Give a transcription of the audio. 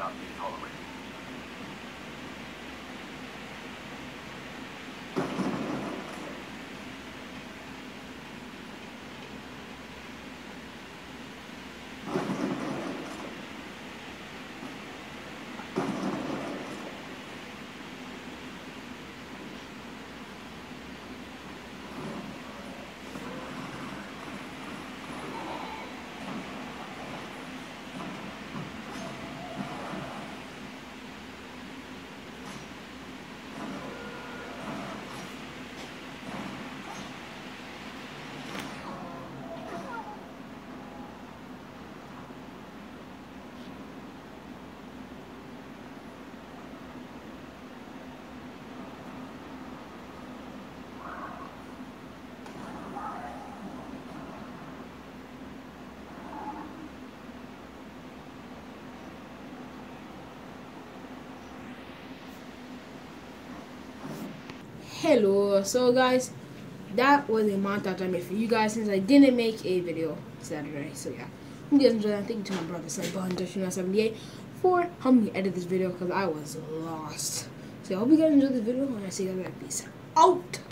not be tolerated. Hello, so guys, that was a montage I made for you guys since I didn't make a video Saturday. So yeah, hope you guys enjoyed that. Thank you to my brother Sniper78 for helping me edit this video because I was lost. So I hope you guys enjoyed this video and I see you guys later. Peace out.